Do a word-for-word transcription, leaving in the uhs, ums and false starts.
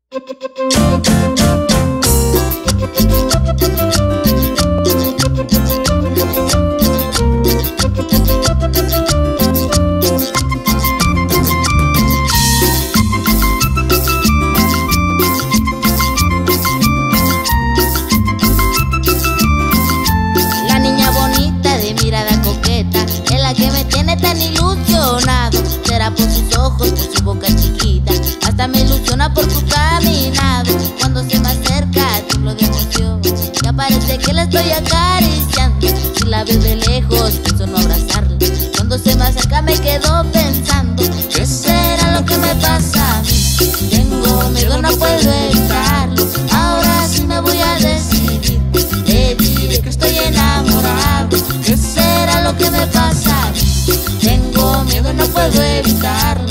La niña bonita de mirada coqueta es la que me tiene tan ilusionado. Será por sus ojos, por su boca chiquita, hasta me ilusiona por su caminado. Cuando se me acerca tiemblo de emoción, ya parece que la estoy acariciando. Si la veo de lejos pienso no abrazarla, cuando se me acerca me quedo pensando, ¿qué será lo que me pasa a mí? Tengo miedo, no puedo evitarlo, ahora sí me voy a decidir. Le diré que estoy enamorado, ¿qué será lo que me pasa a mí? Tengo miedo, no puedo evitarlo.